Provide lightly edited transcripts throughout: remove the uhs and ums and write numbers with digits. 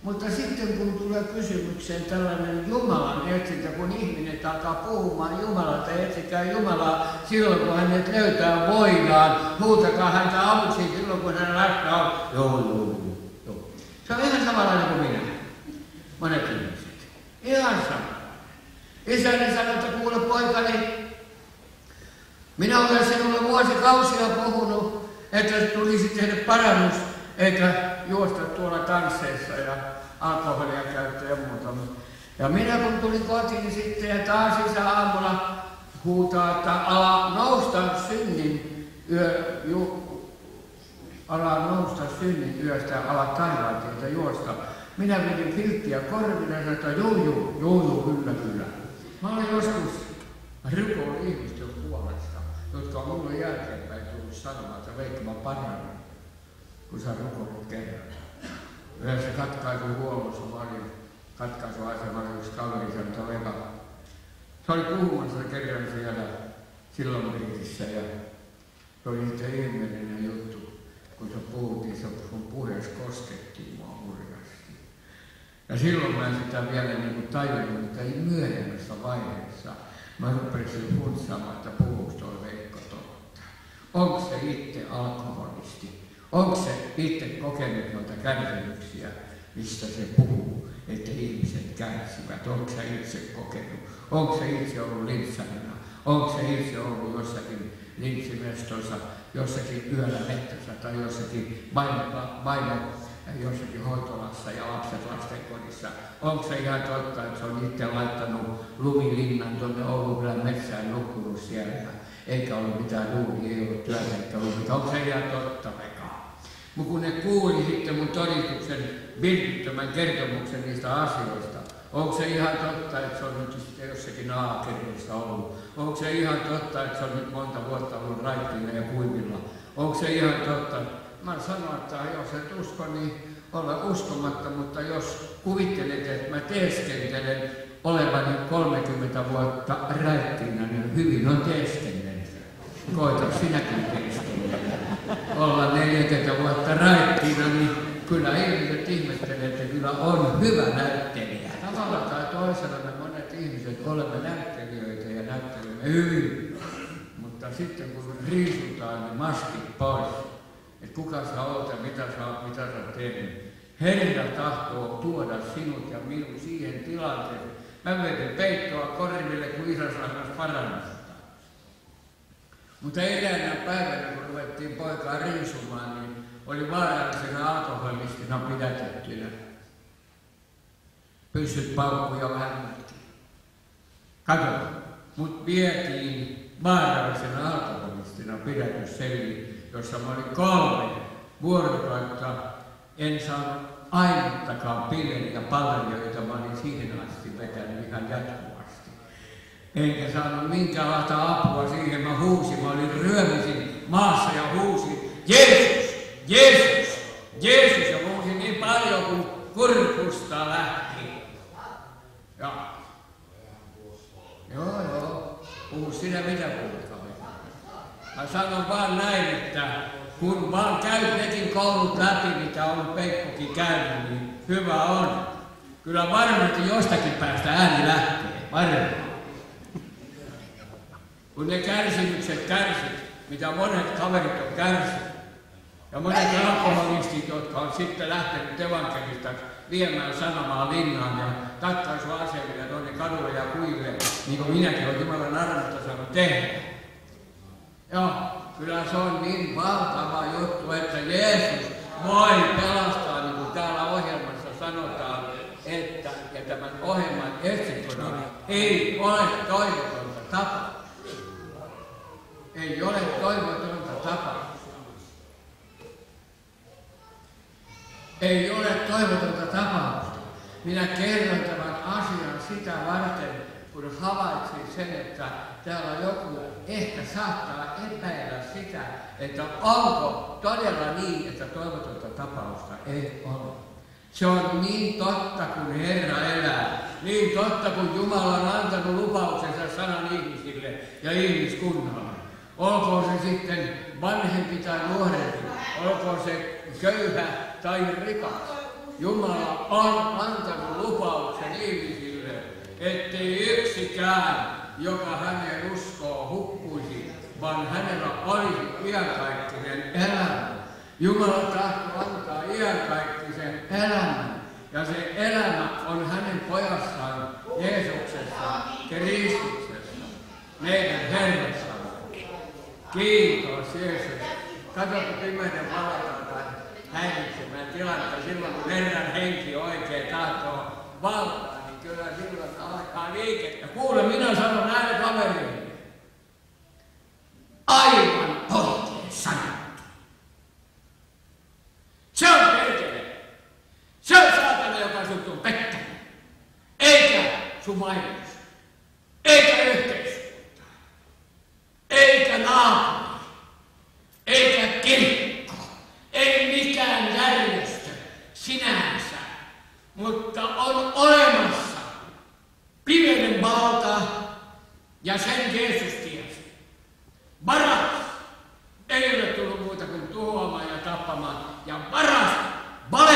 Mutta sitten kun tulee kysymykseen tällainen Jumalan etsintä, kun ihminen alkaa puhumaan Jumalasta, etsikää Jumalaa silloin, kun hänet löytää voidaan, huutakaa häntä avuksi silloin, kun hän läsnä on. Joo. Se on ihan samanlainen kuin minä. Monet ihmiset. Ihan samanlainen. Isäni sanoi, että kuule poikani, minä olen sinulle vuosikausia puhunut, että tulisi tehdä parannus, eikä juosta tuolla tansseissa ja alkoholia käyttää ja muuta. Ja minä kun tulin kotiin sitten ja taas isä aamulla huutaa, että ala nousta synnin yöstä ja ala taivaantieltä juosta. Minä vedin filttiä korville ja sanoin, että joo, kyllä. Mä olen joskus rukoillut ihmisten puolesta, jotka on mulle jälkeenpäin tullut sanomaan, että Veikka, mä parannan, kun sä rukoilut kerran. Yhdessä katkaisuhuollossa mä olin katkaisuasemalla yksi kaveri, sanoi Veikka. Se oli puhumassa kerran siellä Sillanpirissä ja se oli sitten ihmeellinen juttu, kun sä puhuttiin, sun puheessa koskettiin mua hurjasti. Ja silloin mä sitä vielä niin kuin tajunnut, mutta ei myöhemmässä vaiheessa. Mä rupesin funtsaamaan, että puhuuko toi Veikko totta. Onko se itse alkoholisti? Onko se itse kokenut noita kärsimyksiä, mistä se puhuu, että ihmiset kärsivät? Onko se itse kokenut? Onko se itse ollut lintsarina? Onko se itse ollut jossakin lintsimestossa, jossakin yöllä mettässä tai jossakin vaimo jossakin hoitolassa ja lapset lastenkodissa? Onko se ihan totta, että se on itse laittanut lumilinnan tuonne Oulukylän metsään, nukkunut siellä, eikä ollut mitään duunia, ei ollut työtä, eikä ollut mitään? Onko se ihan totta, Veka? Mutta kun ne kuuli sitten mun todistuksen vilpittömän kertomuksen niistä asioista, onko se ihan totta, että se on nyt sitten jossakin Aakerissa ollut? Onko se ihan totta, että se on nyt monta vuotta ollut raittiina ja kuivilla? Onko se ihan totta? Mä sanon, että jos et usko, niin ole uskomatta, mutta jos kuvittelet, että mä teeskentelen olevani 30 vuotta raittiina, niin hyvin on teeskennellä. Koita sinäkin teeskennellä. Olla 40 vuotta raittiina, niin kyllä ihmiset ihmettelee, että kyllä on hyvä näyttelijä. Tavalla tai toisella me monet ihmiset olemme näyttelijöitä ja näyttelemme hyvin. Mutta sitten kun riisutaan ne maskit pois, että kuka sä oot ja mitä sä oot tehnyt. Herra tahtoo tuoda sinut ja minun siihen tilanteeseen. Mä vedin peittoa korville, kun isä sairas parannusta. Mutta eräänä päivänä, kun ruvettiin poikaa riisumaan, niin oli vaarallisena alkoholistina pidätettynä. Pyssyt paukkuja hämmättiin. Kato, mut vietiin vaarallisena alkoholistina pidätysselliin, jossa mä olin 3 vuorokautta. En saanut ainuttakaan pilleriä palleria, joita mä olin siihen asti vetänyt ihan jatkuvasti. Enkä saanut minkäänlaista apua siihen. Mä huusin, mä ryömisin maassa ja huusin, Jeesus, Jeesus, Jeesus, ja huusin niin paljon kuin kurkusta lähti. Joo, puhu sinä mitä puhutaan. Mä sanon vaan näin, että kun vaan käyt nekin koulut läpi, mitä on Peikkokin käynyt, niin hyvä on. Kyllä varmasti jostakin päästä ääni lähtee, varmasti. Kun ne kärsimykset kärsit, mitä monet kaverit on kärsinyt, ja monet alkoholistit, jotka on sitten lähtenyt evankelista viemään sanomaa linnaan ja katkaisuasemille tuonne kadulle ja kuille, niin kuin minäkin olen Jumalan armosta saanut tehdä. Joo, kyllä se on niin valtava juttu, että Jeesus voi pelastaa, niin kuin täällä ohjelmassa sanotaan, että, ja tämän ohjelman etsikkona ei ole toivotonta tapausta. Ei ole toivotonta tapausta. Ei ole toivotonta tapausta. Minä kerron tämän asian sitä varten, kun havaitsin sen, että täällä joku ehkä saattaa epäillä sitä, että onko todella niin, että toivotonta tapausta ei ole. Se on niin totta, kun Herra elää. Niin totta, kun Jumala on antanut lupauksensa sanan ihmisille ja ihmiskunnalle. Olkoon se sitten vanhempi tai nuorempi, olkoon se köyhä tai rikas. Jumala on antanut lupauksen ihmisille, ettei yksikään, joka hänen uskoo, hukkuisi, vaan hänellä olisi iankaikkinen elämä. Jumala tahtoo antaa iankaikkisen elämän. Ja se elämä on hänen pojassaan, Jeesuksessa, Kristuksessa, meidän Herrassamme. Kiitos Jeesus. Kato, kun pimeyden valataan häiritsemään tilannetta silloin, kun Herran henki oikein tahtoo valtaa, niin kyllä silloin alkaa liikettä. Kuule, minä sanon näille kaverille. Aivan oikein sanottu. Se on perkele. Se on saatana, joka sut on pettänyt. Eikä sun mainos. Eikä yhteiskunta. Eikä naapuri. Eikä kirkko. Ei mikään järjestö sinänsä. Mutta on olemassa pimeyden valta ja sen Jeesus tiesi. Varas ei ole tullut muuta kuin tuhoamaan ja tappamaan. Ja varas vale.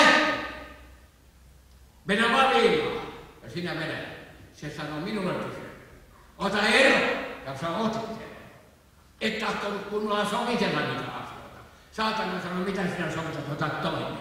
Mennä valimaan. Ja sinä menet. Se sanoo minullekin sen. Ota ero. Ja sä otit sen. Et tahtonut kunnolla sovitella niitä asioita. Saatana sanoo, mitä sinä sovitat, ota toinen.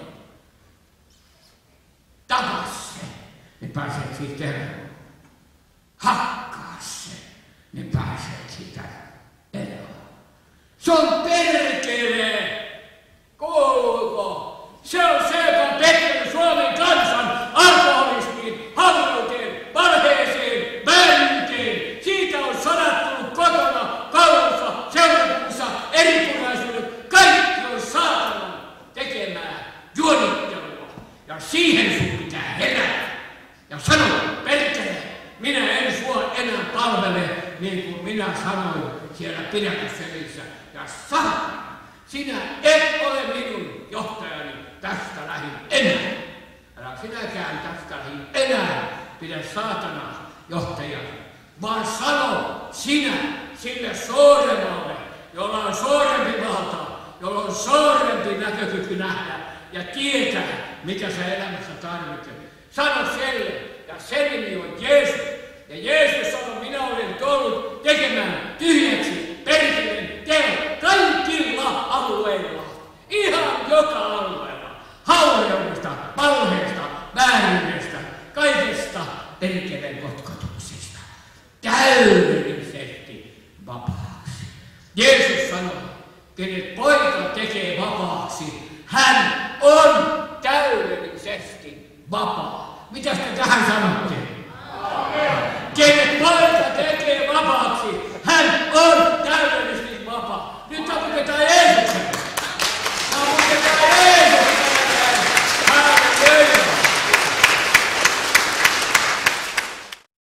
Tapa se. Ne pääset siitä eroon. Hakkaa se. Ne pääset siitä eroon. Se on perkele. Kuuluuko? Se on se, joka on pettänyt Suomen kansan alkoholismiin, havrauteen, valheeseen, vääryyteen. Siitä on sodat tullut kotona, koulussa, seurakunnassa, eripuraisuudet. Kaikki on saatanan tekemään juonittelua. Ja siihen sun pitää herätä. Ja sanoa, perkele, minä en sua enää palvele niin kuin minä sanoin siellä pidätysselissä. Ja saatana, sinä et ole minun johtajani tästä lähin enää. Älä sinäkään tästä lähin enää pidä saatana johtajani, vaan sano sinä sille suuremmalle, jolla on suurempi valta, jolla on suurempi näkökyky nähdä ja tietää, mitä sä elämässä tarvitset. Sano sille, ja sen nimi on Jeesus. Ja Jeesus sanoi, minä olen tullut tekemään tyhjäksi perkeleen teot kaikilla alueilla. Ihan joka alueella. Haureudesta, valheesta, vääryydestä, kaikesta perkeleen kotkotuksesta. Täydellisesti vapaaksi. Jeesus sanoi, kenet poika tekee vapaaksi, hän on täydellisesti vapaa. Mitäs te tähän sanotte? Kenet poika tekee vapaaksi, hän